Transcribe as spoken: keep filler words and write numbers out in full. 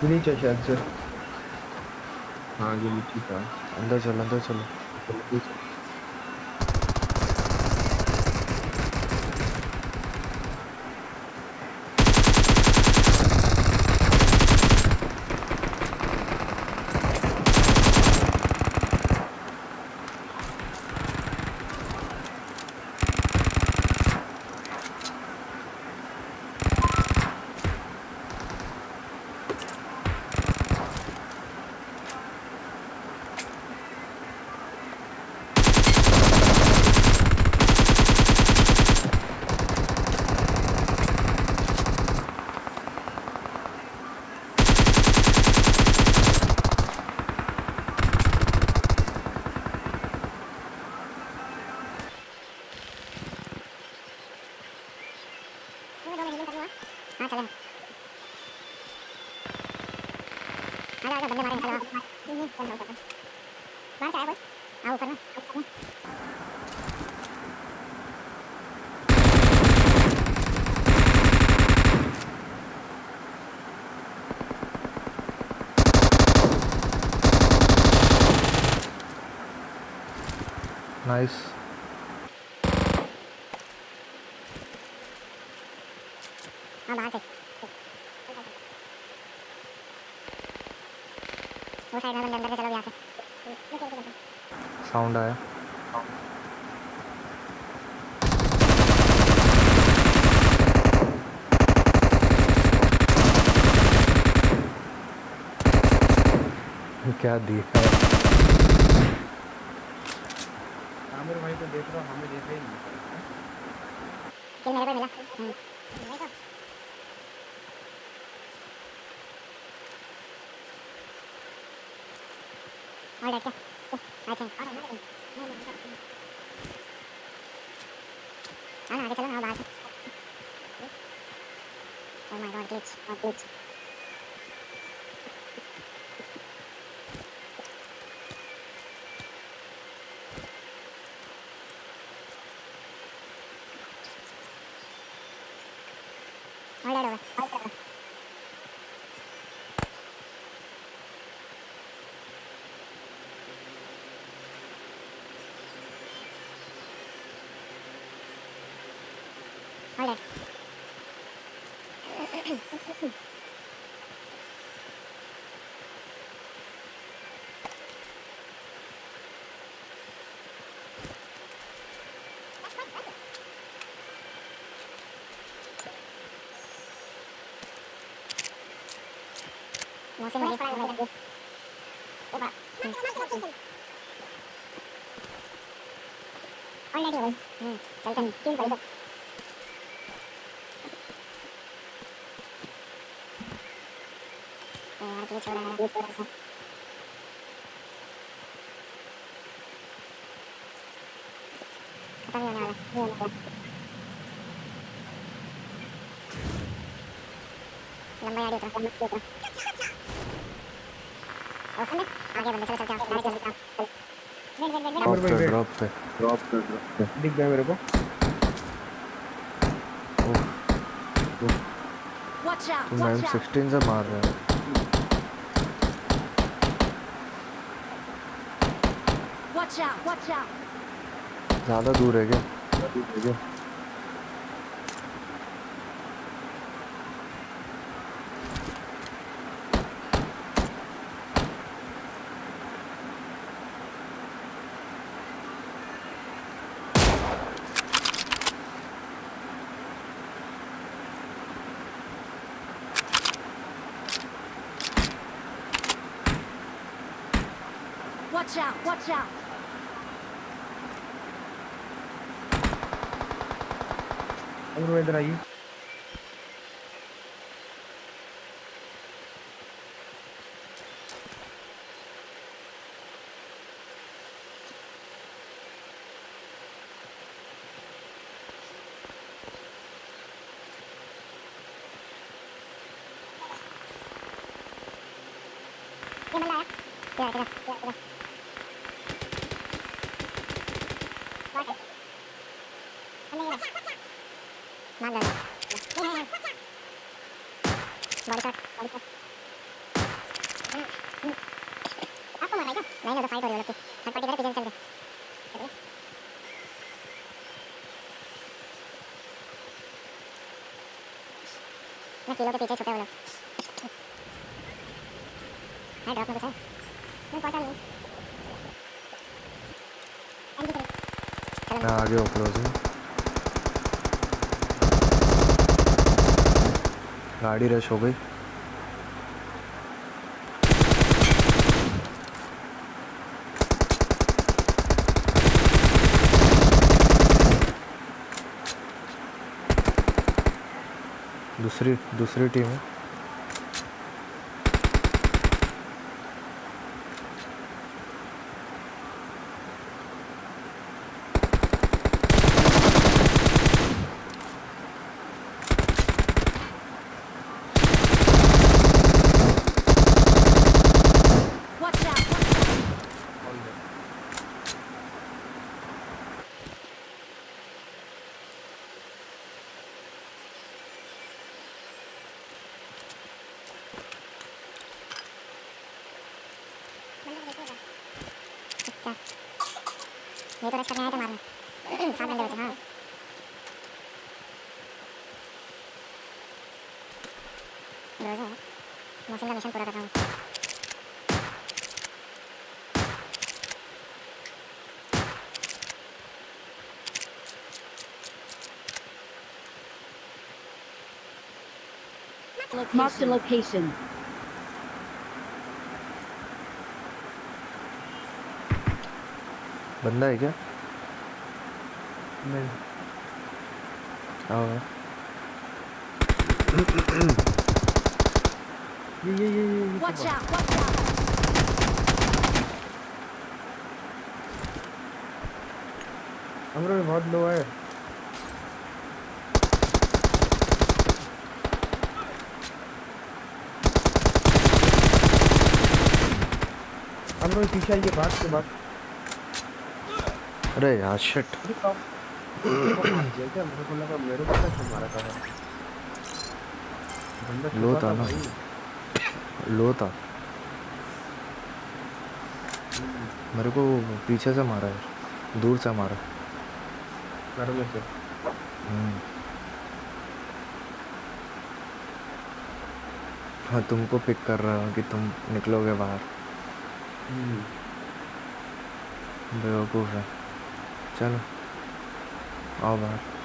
नीचे शायद से। हाँ ये नीचे था। अंदर चल अंदर चलो। नाइस। हाँ बाहर से वो साइड में बंदे अंदर से चलो यहाँ से। साउंड आया। क्या देखा है? आमिर भाई को देख रहा हूँ, हमें देखा ही नहीं है। किल मेरे को मिला। हम्म देखो और डर क्या आई थिंक हाँ ना आगे चलो ना बाहर से। ओह माय गॉड ग्लिच और ग्लिच और डर होगा। और डर मौसम में पड़ा है। ओ बा और डर होगा। हम्म चल चल किल कर दो। यार ग्लिच हो रहा है ग्लिच हो रहा है। खत्म ही होने वाला है होने वाला लंबा यार उतरा लंबा उतरा और खंडे आगे बंदे चलो चल चल डायरेक्ट जल्दी चल wait wait wait Aamir drop भाई पे वेट, ड्रॉप पे। ड्रॉप पे ड्रॉप पे दिख गया मेरे को। Watch out! तुम Watch एम out! सिक्सटीन से मार रहे हो? Watch out! Watch out! ज्यादा दूर है क्या? Watch out! Watch out! Aamir भाई इधर आइए। ये बंदा आया तेरा तेरा तेरा तेरा बात है बंदे ये मार दो ये है बॉडी शॉट बॉडी शॉट नहीं तो फाइट हो रही है लोग की थर्ड पार्टी इधर पीछे से चल दे मैं किलो के पीछे छुपे हुए लोग है ड्रॉप में कुछ है मैं पता नहीं एमजी करें मैं आगे हो क्लोजिंग गाड़ी रश हो गई दूसरी दूसरी टीम है Watch out! Watch out! ये तो रश करने आए थे मारने सात बंदे बचे हाँ रोज़ा है मौसम का मिशन पूरा कर रहा हूँ Mark the location. बंदा है क्या नहीं आओ ये ये ये ये Watch out! Watch out! हमरो में बहुत लो है हमरो पीछे ये बात के बाद अरे यार शिट क्या मेरे को लगा मेरे को कैसे मारा था बंदा लो छुपा था ना भाई। लो था मेरे को पीछे से मारा है दूर से मारा घर में से हम्म। हाँ तुमको पिक कर रहा हूँ कि तुम निकलोगे बाहर बेवकूफ़ है चलो आओ बाहर